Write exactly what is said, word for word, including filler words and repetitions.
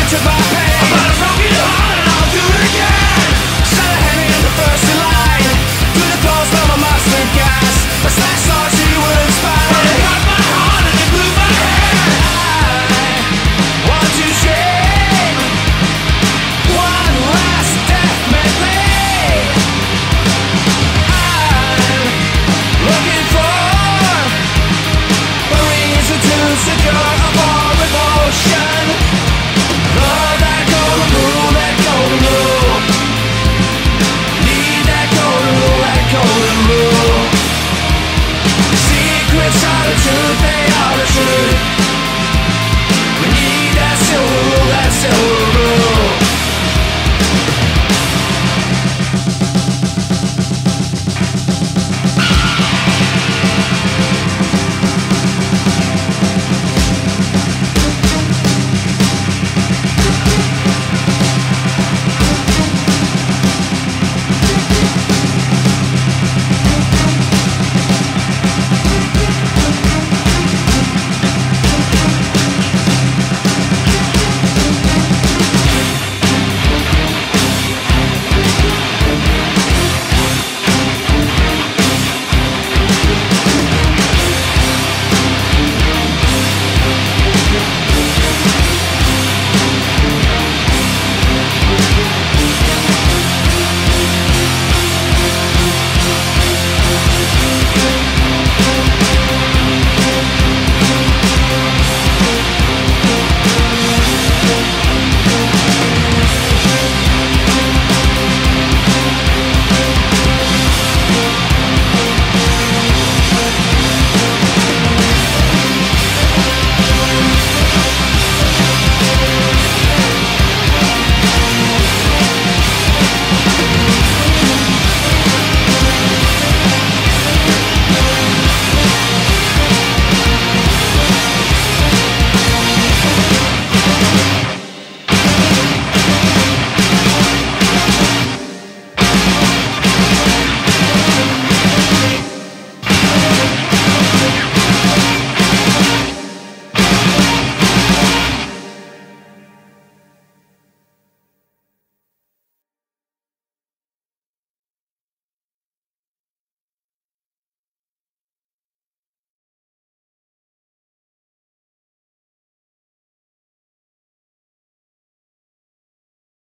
took my pain. But I broke your heart and I'll do it again. Shot a Henry in the first in line. Through the clothes from a mustard gas. A slash saw she would inspire. But it cut my heart and it blew my head. I want to shame one last death medley. I'm looking for a reason to secure